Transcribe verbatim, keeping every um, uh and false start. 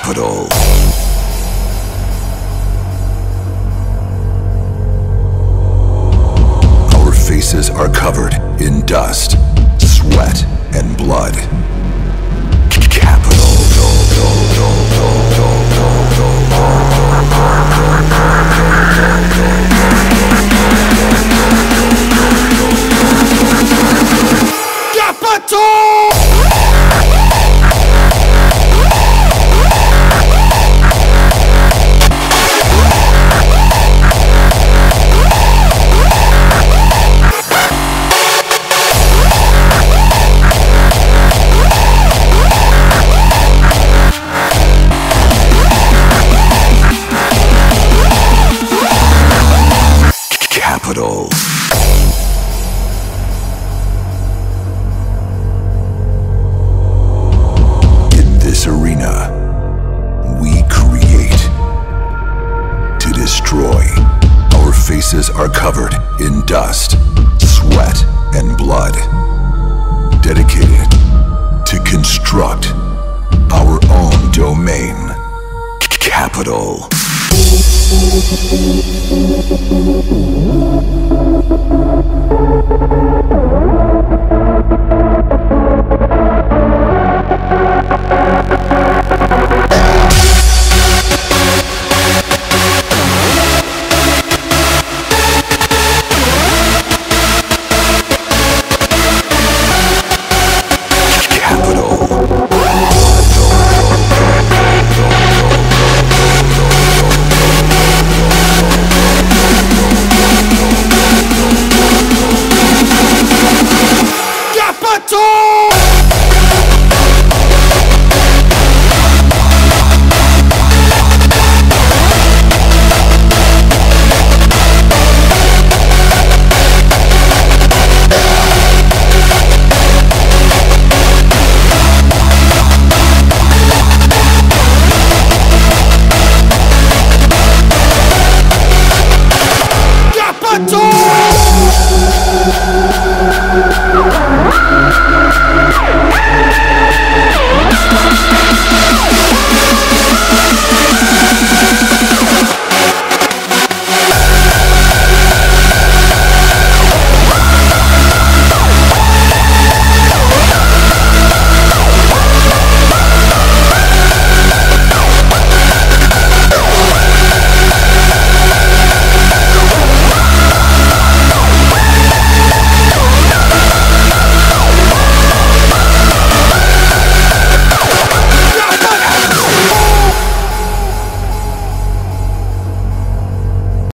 Qapital. Our faces are covered in dust, sweat, and blood. Qapital. Qapital. In this arena, we create to destroy. Our faces are covered in dust, sweat, and blood. Dedicated to construct our own domain. Qapital. Thank you.